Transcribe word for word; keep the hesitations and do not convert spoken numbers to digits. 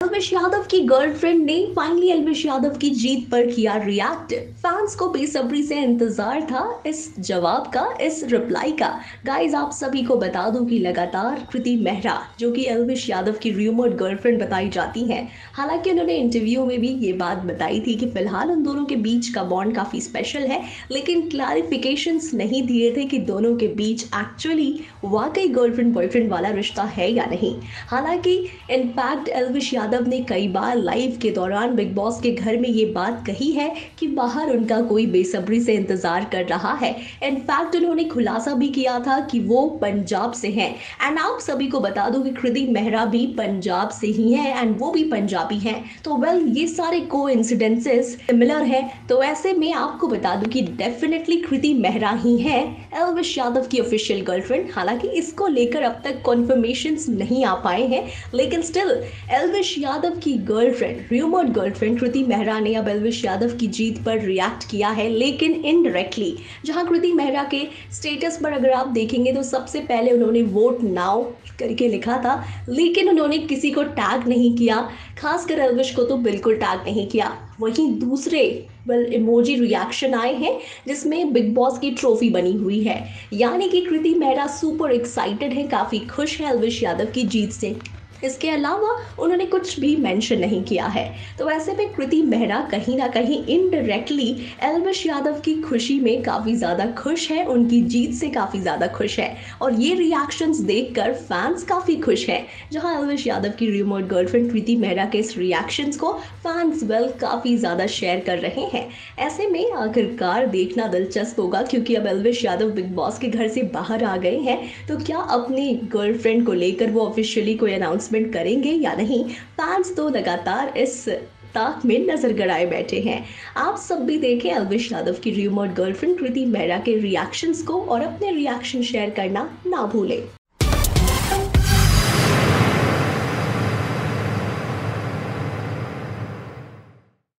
एल्विश यादव की गर्लफ्रेंड ने फाइनली एल्विश यादव की जीत पर किया रिएक्ट। फैंस को बेसब्री से इंतजार था इस जवाब का, इस रिप्लाई का। गाइस, आप सभी को बता दूं कि लगातार कृति मेहरा, जो कि एल्विश यादव की रूमर्ड गर्लफ्रेंड बताई जाती हैं, हालांकि उन्होंने इंटरव्यू में भी ये बात बताई थी कि फिलहाल उन दोनों के बीच का बॉन्ड काफी स्पेशल है, लेकिन क्लैरिफिकेशंस नहीं दिए थे कि दोनों के बीच एक्चुअली वाकई गर्लफ्रेंड बॉयफ्रेंड वाला रिश्ता है या नहीं। हालांकि इनफैक्ट एल्विश यादव ने कई बार लाइव के दौरान बिग बॉस के घर में ये बात कही है कि बाहर उनका कोई बेसब्री से इंतजार कर रहा है। इनफैक्ट उन्होंने खुलासा भी किया था कि वो पंजाब से हैं। एंड आप सभी को बता दूं कि कृति मेहरा भी पंजाब से ही है एंड वो भी पंजाबी हैं। तो वेल, ये सारे को इंसिडेंसेस सिमिलर है। तो ऐसे में आपको बता दूं कि डेफिनेटली कृति मेहरा ही है एल्विश यादव की ऑफिशियल गर्लफ्रेंड। हालांकि इसको लेकर अब तक कॉन्फर्मेशन नहीं आ पाए हैं, लेकिन स्टिल एल्विश यादव की girlfriend, rumoured girlfriend Kriti Mehra ने अब एल्विश यादव की जीत पर रिएक्ट किया है, लेकिन इनडायरेक्टली। जहां कृति मेहरा के स्टेटस पर अगर आप देखेंगे तो सबसे पहले उन्होंने वोट नाउ करके लिखा था, लेकिन उन्होंने किसी को टैग नहीं किया, खासकर एल्विश को तो बिल्कुल टैग नहीं किया। वहीं दूसरे वेल इमोजी रिएक्शन आए हैं जिसमें बिग बॉस की ट्रॉफी बनी हुई है, यानी कि कृति मेहरा सुपर एक्साइटेड है, काफी खुश है एल्विश यादव की जीत से। इसके अलावा उन्होंने कुछ भी मेंशन नहीं किया है। तो ऐसे में कृति मेहरा कहीं ना कहीं इनडायरेक्टली एल्विश यादव की खुशी में काफी ज्यादा खुश है, उनकी जीत से काफी ज्यादा खुश है। और ये रिएक्शंस देखकर फैंस काफी खुश हैं। जहां एल्विश यादव की रूमर्ड गर्लफ्रेंड कृति मेहरा के इस रिएक्शंस को फैंस वेल काफी ज्यादा शेयर कर रहे हैं। ऐसे में आखिरकार देखना दिलचस्प होगा, क्योंकि अब एल्विश यादव बिग बॉस के घर से बाहर आ गए हैं, तो क्या अपनी गर्लफ्रेंड को लेकर वो ऑफिशियली कोई अनाउंसमेंट करेंगे या नहीं। फैंस तो लगातार इस ताक में नजर गड़ाए बैठे हैं। आप सब भी देखें एल्विश यादव की रूमर्ड गर्लफ्रेंड कृति मेहरा के रिएक्शंस को और अपने रिएक्शन शेयर करना ना भूलें।